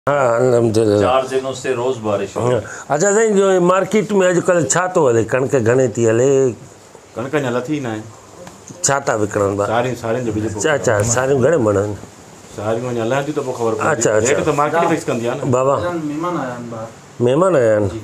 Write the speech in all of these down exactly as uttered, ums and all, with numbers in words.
हाँ अल्हम्दुलिल्लाह चार दिनों से रोज बारिश हो रही है। अच्छा साईं जो मार्केट में अॼुकल्ह छा थो हले कणिक घणे थी हले कणिक अञा लथी न आहे छा था विकिणनि था सारियूं सारियुनि जो बीज अच्छा अच्छा सारियूं घणे मणनि सारियूं अञा हलनि थियूं त पोइ ख़बर पवंदी। अच्छा, अच्छा। रेट त मार्केट फिक्स कंदी आहे न। बाबा मेहमान आया आहिनि ॿाहिरि। महिमान आया आहिनि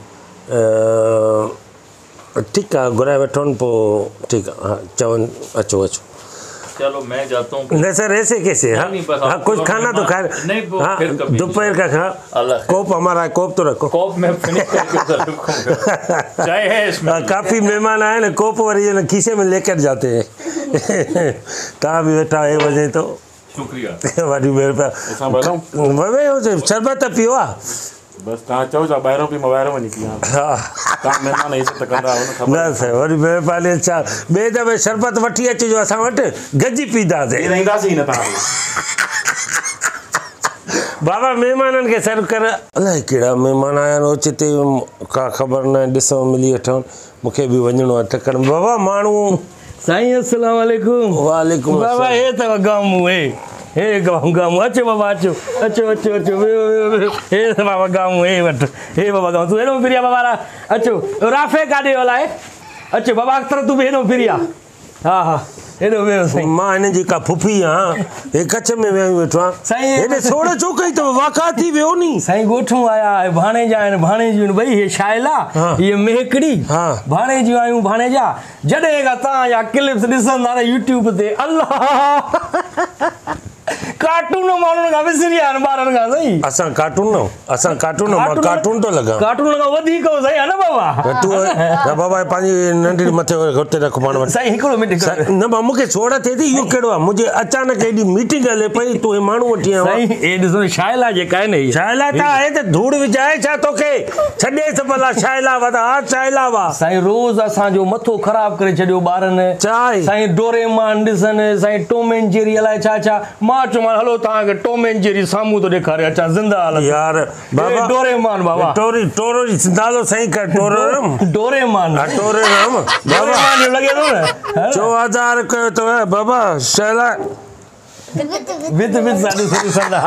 अ, ठीकु आहे घुराए वठोनि पोइ ठीकु आहे हाँ चवनि अचो अचो चलो मैं जाता हूँ। न सर ऐसे कैसे हाँ नहीं, बस हाँ आपको कुछ और खाना तो मेहमान- खा नहीं, वो हाँ फिर कभी दोपहर का खा अलग है। कोप हमारा है, कोप तो रखो कॉप में फिनिश करके उधर रखूंगा। चाय है इसमें। हाँ, काफ़ी मेहमान आए ना कोप वरी है ना खीसे में लेकर जाते हैं तव्हां भी वेठा एक बजे तो शुक्रिया। वरी मेरे पे असां भलऊं ववे हो जे शरबत पियो आहे बसि तव्हां चओ था ॿाहिरों बि मां ॿाहिरों वञी कयां हा तव्हां महिमान इज़त कंदा आहियो न ख़बर न साईं वरी महिरबानी छा ॿिए दफ़े शरबत वठी अचिजो असां वटि गॾिजी पीतासीं ईअं ईंदासीं न तव्हां बाबा महिमाननि खे सर्व कर अलाए कहिड़ा महिमान आया आहिनि ओचिते का ख़बर न आहे ॾिसो मिली वठूं मूंखे बि वञिणो आहे टकर बाबा माण्हू साईं अस्सलाम वालेकुम। वालेकुम बाबा हे अथव गामू हे हे गामू गामू अचो बाबा अचो अचो अचो अचो वेहो वेहो वेहो हे त बाबा गामू हे वठि हे बाबा गामू तूं हेॾो फिरी आ बाबा रा- अचो राफ़े काॾे हलाए अचो बाबा अख़्तर तूं बि हेॾो फिरी आ हा हा हेॾो वेहो साईं मां हिन जी का फुफी आहियां हे कच्छ में वेही वेठो आहियां साईं हेॾे सोड़ छो कई अथव वाका थी वियो नी साईं ॻोठूं आया आहे भाणेजा आहिनि भाणेजियूं आहिनि ॿई हे शाइला हाँ। हीअ मेहकड़ी हाँ। भाणेजियूं आहियूं भाणेजा जॾहिं खां तव्हां जा क्लिप्स ॾिसंदा न यूट्यूब ते अल्लाह कार्टून माण्हुनि खां विसरी विया आहिनि ॿारनि खां साईं असां कार्टून न असां कार्टून मां कार्टून थो लॻां कार्टून खां वधीक हो साईं आहे न बाबा तूं न बाबा पंहिंजी नंढड़ी मथे हुते रख पाण वटि साईं हिकिड़ो मिंट हिकिड़ो मिंट। न भाउ मूंखे सोड़ थिए थी इहो कहिड़ो आहे मुंहिंजे अचानक एॾी मीटिंग हले पई तूं हे माण्हू वठी आयो साईं हे ॾिसो शाइला जेका आहे न हीअ शाइला त आहे त धूड़ विझाए छा तोखे छॾेसि भला शाइला वधा हा शाइला वा साईं रोज़ असांजो मथो ख़राबु करे छॾियो ॿारनि चाहे साईं डोरेमान ॾिसनि साईं टॉम एंड जेरी अलाए छा छा मां चयोमांसि हलो तव्हांखे टॉम एंड जेरी साम्हूं थो ॾेखारे अचां ज़िंदा हालत यार बाबा डोरेमान बाबा टोरी टोरो नालो सही कर टोरोरम डोरेमान हा टोरेरम बाबा डोरेमान जो लॻे थो न चो हज़ार कयो अथव बाबा शाइला विद विद साॾो सॼो सदा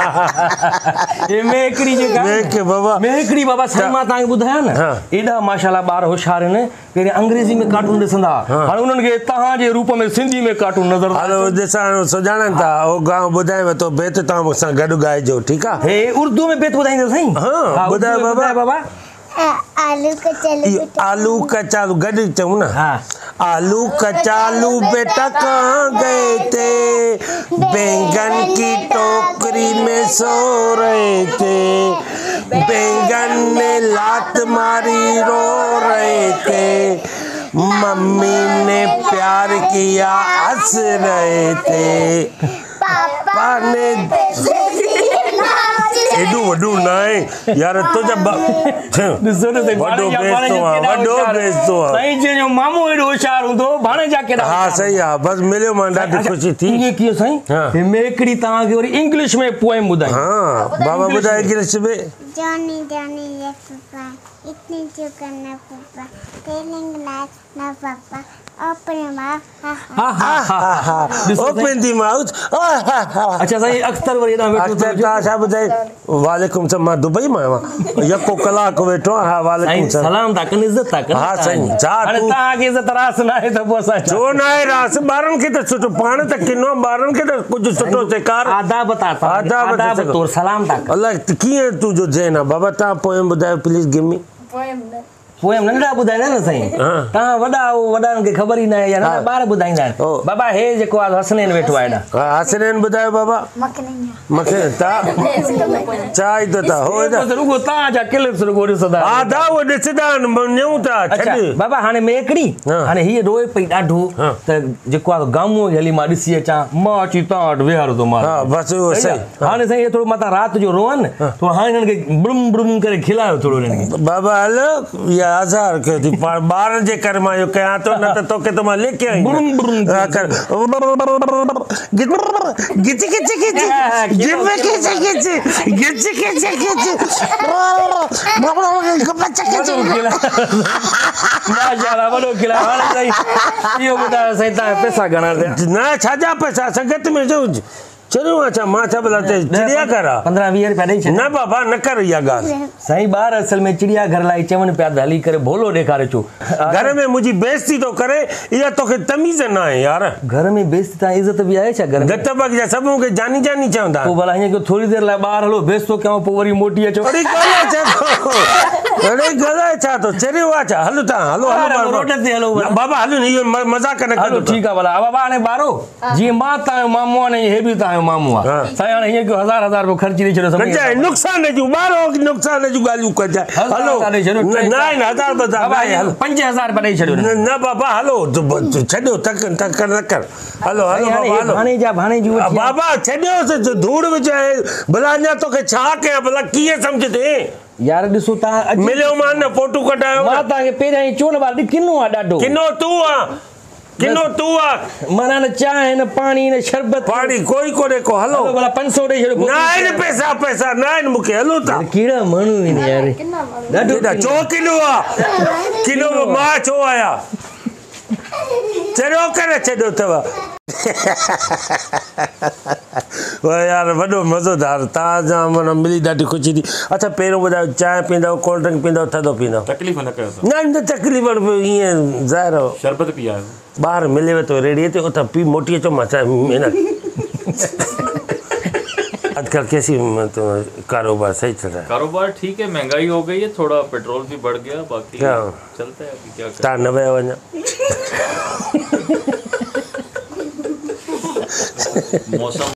हे मेहकड़ी जेका मेह के बाबा मेहकड़ी बाबा साईं मां तव्हांखे ॿुधायां न हाँ। एॾा माशाल्लाह ॿार होशियार आहिनि पहिरीं अंग्रेज़ी में कार्टून ॾिसंदा हाणे उन्हनि खे तव्हांजे रूप में सिंधी में कार्टून नज़र हलो ॾिसां सुञाणनि था उहो गांव ॿुधायांव थो बेत तव्हां मूंसां गॾु ॻाइजो ठीकु आहे हे उर्दू में बेत ॿुधाईंदो साईं हाँ, उर्दू ॿुधायो में बाबा। ॿुधायो बाबा आलू कचालू इहो आलू कचालू गॾु चऊं न हाँ। आलू कचालू बेटा कहाँ गए थे बैंगन की टोकरी में सो रहे थे बैंगन ने लात मारी रो रहे थे मम्मी ने प्यार किया हंस रहे थे पापा ने एॾो वॾो न आहे यार तुंहिंजा ॾिसो न साईं वॾो भाणेजा- बेइज़्तो भाणेजा आहे, केॾा वॾो होशियार। बेइज़्तो आहे। साईं जंहिंजो मामो एॾो होशियार हूंदो भाणेजा केॾा हा होशियार सही आहे बसि मिलियो मां ॾाढी ख़ुशी थी इएं कीअं साईं हाँ। हे मेहकड़ी तव्हांखे वरी इंग्लिश में पोएम ॿुधाई हाँ बाबा ॿुधाए इंग्लिश में Johnny, Johnny, yes, Papa. Eating chicken, no, Papa. Telling lies, no, Papa. Open your mouth, ha, ha. हा हा हा हा ॾिसो साईं। ओपन दी माउथ अच्छा साईं अख्तर वरी हेॾां वेठो अच्छा अथव। तव्हां छा ॿुधाए वालेकुम सलाम मां दुबई मां आहियां यको कलाक वेठो आहियां। हा वालेकुम साईं सलाम सलाम था कनि इज़त था कनि हा साईं, तव्हांजी। जा हाणे तूं- तव्हांखे इज़त रास न आहे त पोइ असां छा? छो न आहे रास ॿारनि खे त सुठो पाण त किनो ॿारनि खे त कुझु सुठो सेखार आदाब था तव्हांखे, आदाब था आदाब सिखो। तौरु सलाम था कनि। अलाए कीअं तुंहिंजो ज़हन आहे बाबा तव्हां पोएम ॿुधायो प्लीज़ गिव मी पोएम नंढड़ा ॿुधाईंदा आहिनि न साईं हाँ। तव्हां वॾा हो वॾनि खे ख़बर ई न आहे या नंढा ॿार ॿुधाईंदा आहिनि ओ। बाबा हे जेको आहे हसनैन वेठो आहे हेॾा हा हसनैन ॿुधायो बाबा मूंखे तव्हां छा ई त था हो बसि रुॻो तव्हांजा क्लिप्स रुॻो ॾिसंदा हा दा उहो ॾिसंदा आहिनि न्यूं था अच्छा छॾ बाबा हाणे मेहकड़ी हाँ। हाणे हीअ रोए पई ॾाढो हाँ। त जेको आहे गामो हली मां ॾिसी अचां मां अची तव्हां वटि वेहारो थो मां हा बसि उहो सही सही आहे? हाणे साईं इहे थोरो मथां राति जो रोअनि थोरो हाणे हिननि खे बुड़ुम बुड़ुम करे खिलायो थोरो हिननि खे बाबा हल इहा हज़ार कयो थी पाण ॿारनि जे करे मां इहो कयां थो न त तोखे त मां लेके आई बुड़ुम बुड़ुम हा, कर गिच गिच गिच गिच गिच गिच गिच गिच गिच माशाल्लाह वॾो खिलायो हाणे साईं इहो ॿुधायो साईं तव्हां पैसा घणा थिया न छाजा पैसा संगत में जो चरियो अच्छा मां छा भला ते चिड़ियाघर आहे पंद्रहं वीह रुपया ॾेई छॾ न बाबा न कर इहा ॻाल्हि साईं ॿार असल में चिड़ियाघर लाइ चवनि पिया त हली करे भोलो ॾेखारे अचो घर में मुंहिंजी बेइज़ती थो करे इहा तोखे तमीज़ न आहे यार घर में बेइज़ती तव्हां इज़त बि आहे छा घर में गत बग जा सभु मूंखे जानी जानी चवंदा पोइ भला हीअं कयो थोरी देरि लाइ ॿाहिरि हलो बेइज़तो कयूं पोइ वरी मोटी अचो अड़े ॻाल्हाए छा थो अड़े ॻाल्हाए छा थो चरियो आहे छा हलो तव्हां हलो ॿार हलो रोड ते हलो न, बाबा हलो न, इहो म- मज़ाक न हलो कजो ठीकु आहे भला बाबा हाणे ॿारो जीअं मां तव्हांजो मामू आहे हे बि तव्हांजो मामू आहे हा। साईं हाणे हीअं कयो हज़ार हज़ार रुपयो ख़र्ची ॾेई छॾियो सम्झी कजाए नुक़सान जूं ॿारो नुक़सान जूं ॻाल्हियूं कजाए हज़ार हलो हज़ार ॾेई छॾियो, न टे न चार। न हज़ार बज़ार बाबा न हलो पंज हज़ार रुपया ॾेई छॾियो न न बाबा हलो तूं ब- तूं छॾियो तक तक न कर हलो हलो साईं, हाणे बाबा हे हलो भाणे जा भाणे जूं आ, वठी आ। बाबा छॾियोसि धूड़ विझाए भला अञा तोखे छा कयां भला कीअं सम्झदे यार ॾिसो तव्हां अॼु- मिलियो मान न फोटू कढायो मां न। तव्हांखे पहिरियां ई चयो न ॿार किनो आहे ॾाढो किनो तूं आहे किनो तूं आहे माना न चांहि न पाणी न शरबत पाणी कोई कोन्हे को हलो हलो भला पंज सौ ॾेई छॾियो न आहिनि पैसा पैसा न आहिनि मूंखे हलो था कहिड़ा माण्हू आहिनि यार ॾाढो हेॾा चो किलो आहे किलो मां छो आया चरियो करे छॾियो अथव वाह यार वॾो मज़ेदार तव्हां सां माना मिली ॾाढी ख़ुशी थी अच्छा पहिरियों ॿुधायो चांहि पीअंदव कोल्ड ड्रिंक पीअंदव थधो पीअंदव तकलीफ़ न कयो त न न तकलीफ़ ईअं ज़ाहिर हो शरबत पीआयो ॿाहिरि मिलेव थो रेड़ीअ ते उतां पी मोटी अचो मां छा हिन आजकल कैसी मतलब कारोबार सही चल रहा है कारोबार ठीक है, महंगाई हो गई है, थोड़ा पेट्रोल भी बढ़ गया, बाकी क्या? चलते हैं अभी क्या करें। तव्हां न विया वञा मौसम